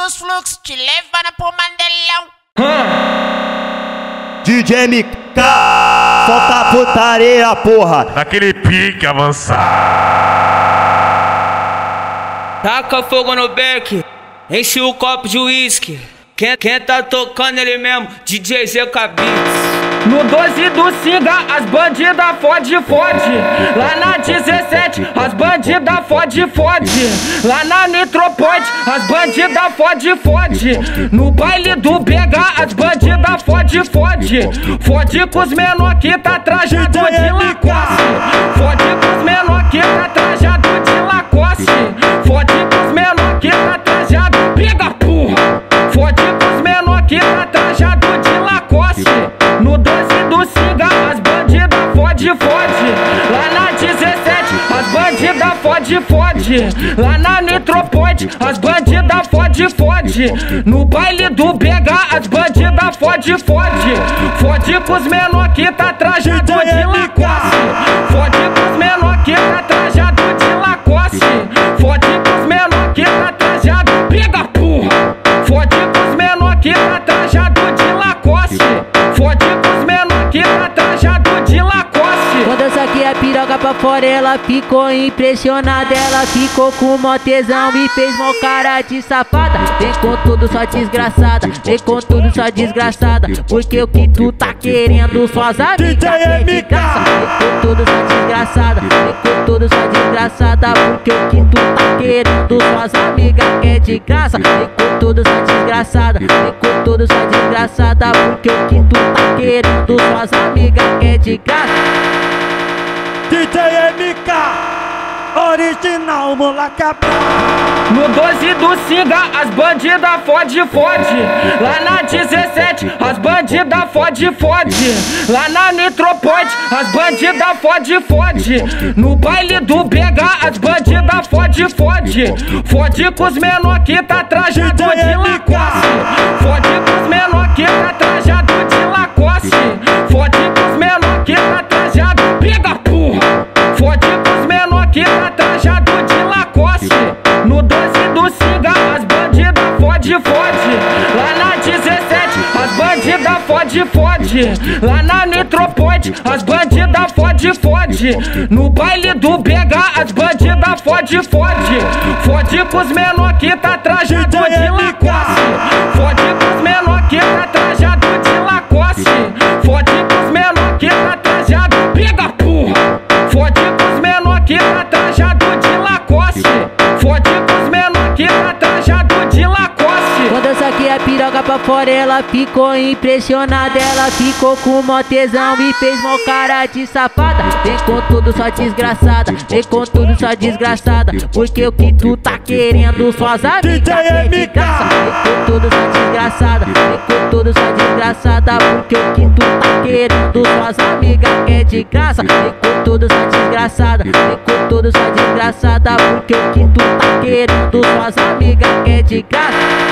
dos fluxos, te levando pro Mandelão. DJ MK, solta putaria, porra. Naquele pique avançar. Taca fogo no beck, enche o copo de uísque. Quem tá tocando ele mesmo, DJ ZK Beats. No 12 do Singa, as bandidas fode. Lá na 17, as bandidas fode. Lá na Nitropoint, as bandidas fode. No baile do BH, as bandidas fode. Fode com os menor que tá trajado de Lacoste. Fode com os menor que tá trajado de Lacoste. Fode com os menor que tá trajado, pega porra. Fode com os menor que tá trajado de Lacoste. No 12 do Singa, as bandidas fode. Lá na 17, as bandidas fode. Lá na Nitropoint, as bandidas fode. No baile do BH, as bandidas fode. Fode com os menor que tá trajado de Lacoste. Fode com os menor que tá trajado de Lacoste. Fode com os menor que tá trajado, pega porra. Fode com os menor que tá trajado de Lacoste. Fode com os menor que tá trajado de Lacoste. Quando eu saquei a piroca pra fora, ela ficou impressionada. Ela ficou com mó tesão e fez mó cara de safada. Vem com tudo, só desgraçada. Vem com tudo, só desgraçada. Porque o que tu tá querendo, suas amigas é de graça. Vem com tudo, só desgraçada. Vem com tudo, só desgraçada. Porque o que tu tá querendo, suas amigas é de graça. Vem com tudo, só desgraçada. Vem com tudo, só desgraçada. Porque o que tu tá querendo, suas amigas é de graça. DJ MK, original moleque. No 12 do Singa, as bandidas fode. Lá na 17, as bandidas fode. Lá na Nitropoint, as bandidas fode. No baile do BH, as bandidas fode. Fode com os menor que tá trajado de Lacoste. Fode com os menor que tá trajado de Lacoste. Fode com os menor que tá trajado, pega porra. Fode com os menor que tá trajado de Lacoste. No 12 do Singa, as bandidas fode. Lá na 17, as bandidas fode. Lá na Nitropoint, as bandidas fode. No baile do BH, as bandidas fode. Fode com os menor que tá trajado de Lacoste. Fode com os menor que tá trajado de Lacoste. Fode com os menor que tá trajado, pega porra. Fode com os menor que tá trajado de Lacoste. Fode com os menor que tá trajado de Lacoste. Quando eu saquei a piroca pra fora, ela ficou impressionada. Ela ficou com mó tesão e fez mó cara de safada. Vem com tudo, só desgraçada. Vem com tudo, só desgraçada. Porque o que tu tá querendo, suas amigas é de graça. Vem com tudo, só desgraçada. Vem com tudo, só desgraçada. Porque o que tu tá querendo, suas amigas é de graça. Vem com tudo, só desgraçada. Vem com tudo, só desgraçada. Porque o que tu tá querendo, suas amigas é de graça.